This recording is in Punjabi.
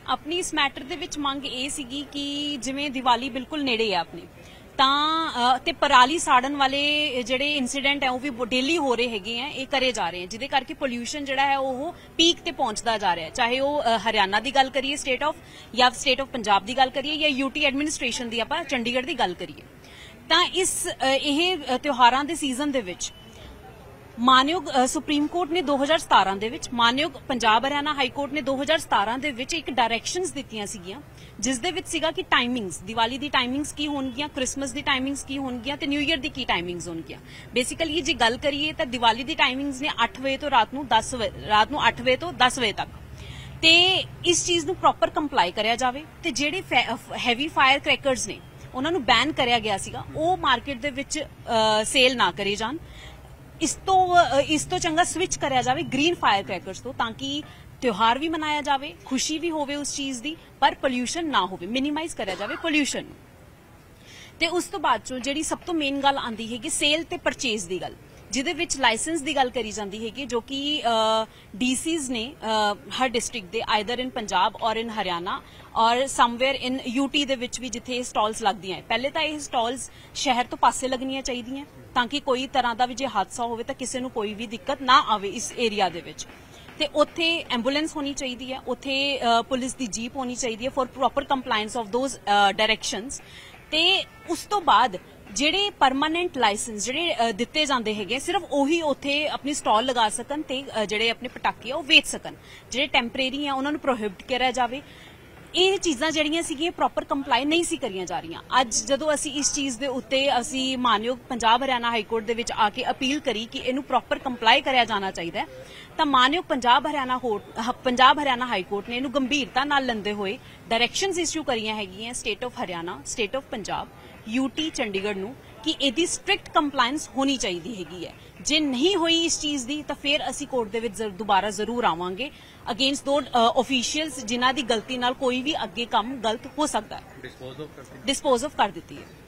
ਆਪਣੀ ਇਸ ਮੈਟਰ ਦੇ ਵਿੱਚ ਮੰਗ ਇਹ ਸੀਗੀ ਕਿ ਜਿਵੇਂ ਦੀਵਾਲੀ ਬਿਲਕੁਲ ਨੇੜੇ ਆ ਆਪਣੀ ਤਾਂ ਤੇ ਪਰਾਲੀ ਸਾੜਨ ਵਾਲੇ ਜਿਹੜੇ ਇਨਸੀਡੈਂਟ ਹੈ ਉਹ ਵੀ ਡੇਲੀ ਹੋ ਰਹੇ ਹੈਗੇ ਆ, ਇਹ ਕਰੇ ਜਾ ਰਹੇ ਆ, ਜਿਹਦੇ ਕਰਕੇ ਪੋਲਿਊਸ਼ਨ ਜਿਹੜਾ ਹੈ ਉਹ ਪੀਕ ਤੇ ਪਹੁੰਚਦਾ ਜਾ ਰਿਹਾ ਹੈ। ਚਾਹੇ ਉਹ ਹਰਿਆਣਾ ਦੀ ਗੱਲ ਕਰੀਏ ਸਟੇਟ ਆਫ, ਜਾਂ ਸਟੇਟ ਆਫ ਪੰਜਾਬ ਦੀ ਗੱਲ ਕਰੀਏ, ਜਾਂ ਯੂਟੀ ਐਡਮਿਨਿਸਟ੍ਰੇਸ਼ਨ ਦੀ ਆਪਾਂ ਚੰਡੀਗੜ੍ਹ ਦੀ ਗੱਲ ਕਰੀਏ, ਤਾਂ ਇਹ ਤਿਉਹਾਰਾਂ ਦੇ ਸੀਜ਼ਨ ਦੇ ਵਿੱਚ ਮਾਨਯੋਗ ਸੁਪਰੀਮ ਕੋਰਟ ਨੇ 2017 ਦੇ ਵਿੱਚ, ਮਾਨਯੋਗ ਪੰਜਾਬ ਹਰਿਆਣਾ ਹਾਈ ਕੋਰਟ ਨੇ 2017 ਦੇ ਵਿੱਚ ਇੱਕ ਡਾਇਰੈਕਸ਼ਨਸ ਦਿੱਤੀਆਂ ਸੀਗੀਆਂ, ਜਿਸ ਦੇ ਵਿੱਚ ਸੀਗਾ ਕਿ ਟਾਈਮਿੰਗਸ, ਦੀਵਾਲੀ ਦੀ ਟਾਈਮਿੰਗਸ ਕੀ ਹੋਣਗੀਆਂ, ਕ੍ਰਿਸਮਸ ਦੀ ਟਾਈਮਿੰਗਸ ਕੀ ਹੋਣਗੀਆਂ ਤੇ ਨਿਊ ਈਅਰ ਦੀ ਕੀ ਟਾਈਮਿੰਗਸ ਹੋਣਗੀਆਂ। ਬੇਸਿਕਲੀ ਜੇ ਗੱਲ ਕਰੀਏ ਤਾਂ ਦੀਵਾਲੀ ਦੀ ਟਾਈਮਿੰਗਸ ਨੇ 8 ਵਜੇ ਤੋਂ ਰਾਤ ਨੂੰ 8 ਵਜੇ ਤੋਂ 10 ਵਜੇ ਤੱਕ, ਤੇ ਇਸ ਚੀਜ਼ ਨੂੰ ਪ੍ਰੋਪਰ ਕੰਪਲਾਈ ਕਰਿਆ ਜਾਵੇ ਤੇ ਜਿਹੜੇ ਹੈਵੀ ਫਾਇਰ ਕ੍ਰੈਕਰਸ ਨੇ ਉਹਨਾਂ ਨੂੰ ਬੈਨ ਕਰਿਆ ਗਿਆ ਸੀਗਾ, ਉਹ ਮਾਰਕੀਟ ਦੇ ਵਿੱਚ ਸੇਲ ਨਾ ਕਰੇ ਜਾਣ। ਇਸ ਤੋਂ ਚੰਗਾ ਸਵਿਚ ਕਰਿਆ ਜਾਵੇ ਗ੍ਰੀਨ ਫਾਇਰ ਕ੍ਰੈਕਰਸ ਤੋਂ, ਤਾਂ ਕਿ ਤਿਉਹਾਰ ਵੀ ਮਨਾਇਆ ਜਾਵੇ, ਖੁਸ਼ੀ ਵੀ ਹੋਵੇ ਉਸ ਚੀਜ਼ ਦੀ, ਪਰ ਪੋਲਿਊਸ਼ਨ ਨਾ ਹੋਵੇ, ਮਿਨੀਮਾਈਜ਼ ਕਰਿਆ ਜਾਵੇ ਪੋਲਿਊਸ਼ਨ। ਤੇ ਉਸ ਤੋਂ ਬਾਅਦ ਚੋਂ ਜਿਹੜੀ ਸਭ ਤੋਂ ਮੇਨ ਗੱਲ ਆਉਂਦੀ ਹੈਗੀ ਸੇਲ ਤੇ ਪਰਚੇਜ਼ ਦੀ ਗੱਲ, ਜਿਹਦੇ ਵਿੱਚ ਲਾਇਸੈਂਸ ਦੀ ਗੱਲ ਕਰੀ ਜਾਂਦੀ ਹੈਗੀ, ਜੋ ਕਿ ਡੀਸੀਜ਼ ਨੇ ਹਰ ਡਿਸਟ੍ਰਿਕਟ ਦੇ, either in Punjab or in Haryana ਔਰ ਸਮਵੇਅਰ ਇਨ ਯੂਟੀ ਦੇ ਵਿੱਚ ਵੀ ਜਿੱਥੇ ਸਟਾਲਸ ਲੱਗਦੀਆਂ ਹੈ। ਪਹਿਲੇ ਤਾਂ ਇਹ ਸਟਾਲਸ ਸ਼ਹਿਰ ਤੋਂ ਪਾਸੇ ਲੱਗਣੀਆਂ ਚਾਹੀਦੀਆਂ, ਤਾਂ ਕਿ ਕੋਈ ਤਰ੍ਹਾਂ ਦਾ ਵੀ ਜੇ ਹਾਦਸਾ ਹੋਵੇ ਤਾਂ ਕਿਸੇ ਨੂੰ ਕੋਈ ਵੀ ਦਿੱਕਤ ਨਾ ਆਵੇ ਇਸ ਏਰੀਆ ਦੇ ਵਿੱਚ। ਤੇ ਉੱਥੇ ਐਂਬੂਲੈਂਸ ਹੋਣੀ ਚਾਹੀਦੀ ਹੈ, ਉੱਥੇ ਪੁਲਿਸ ਦੀ ਜੀਪ ਹੋਣੀ ਚਾਹੀਦੀ ਹੈ for proper compliance of those directions. ਤੇ ਉਸ ਤੋਂ ਬਾਅਦ ਜਿਹੜੇ ਪਰਮਾਨੈਂਟ ਲਾਇਸੈਂਸ ਜਿਹੜੇ ਦਿੱਤੇ ਜਾਂਦੇ ਹੈਗੇ, ਸਿਰਫ ਉਹੀ ਉੱਥੇ ਆਪਣੀ ਸਟਾਲ ਲਗਾ ਸਕਣ ਤੇ ਜਿਹੜੇ ਆਪਣੇ ਪਟਾਕੇ ਆ ਉਹ ਵੇਚ ਸਕਣ। ਜਿਹੜੇ ਟੈਂਪਰੇਰੀ ਆ ਉਹਨਾਂ ਨੂੰ ਪ੍ਰੋਹਿਬਿਟ ਕਰਿਆ ਜਾਵੇ। ਇਹ ਚੀਜ਼ਾਂ ਜਿਹੜੀਆਂ ਸੀਗੀਆਂ ਪ੍ਰੋਪਰ ਕੰਪਲਾਈ ਨਹੀਂ ਸੀ ਕਰੀਆਂ ਜਾ ਰਹੀਆਂ। ਅੱਜ ਜਦੋਂ ਅਸੀਂ ਇਸ ਚੀਜ਼ ਦੇ ਉੱਤੇ ਅਸੀਂ ਮਾਨਯੋਗ ਪੰਜਾਬ ਹਰਿਆਣਾ ਹਾਈ ਕੋਰਟ ਦੇ ਵਿੱਚ ਆ ਕੇ ਅਪੀਲ ਕਰੀ ਕਿ ਇਹਨੂੰ ਪ੍ਰੋਪਰ ਕੰਪਲਾਈ ਕਰਿਆ ਜਾਣਾ ਚਾਹੀਦਾ ਹੈ, ਤਾਂ ਮਾਨਯੋਗ ਪੰਜਾਬ ਹਰਿਆਣਾ ਹਾਈ ਕੋਰਟ ਨੇ ਇਹਨੂੰ ਗੰਭੀਰਤਾ ਨਾਲ ਲੈਂਦੇ ਹੋਏ ਡਾਇਰੈਕਸ਼ਨਸ ਇਸ਼ੂ ਕਰੀਆਂ ਹੈਗੀਆਂ state of Haryana, state of Punjab, UT Chandigarh ਨੂੰ, ਕਿ ਇਹਦੀ ਸਟ੍ਰਿਕਟ ਕੰਪਲਾਇੰਸ ਹੋਣੀ ਚਾਹੀਦੀ ਹੈਗੀ ਹੈ। ਜੇ ਨਹੀਂ ਹੋਈ ਇਸ ਚੀਜ਼ ਦੀ ਤਾਂ ਫਿਰ ਅਸੀਂ ਕੋਰਟ ਦੇ ਵਿੱਚ ਦੁਬਾਰਾ ਜ਼ਰੂਰ ਆਵਾਂਗੇ ਅਗੇਂਸਟ ਦੋ ਆਫੀਸ਼ੀਅਲਸ ਜਿਨ੍ਹਾਂ ਦੀ ਗਲਤੀ ਨਾਲ ਕੋਈ ਵੀ ਅੱਗੇ ਕੰਮ ਗਲਤ ਹੋ ਸਕਦਾ ਹੈ। ਡਿਸਪੋਜ਼ ਆਫ ਕਰ ਦਿੱਤੀ ਹੈ।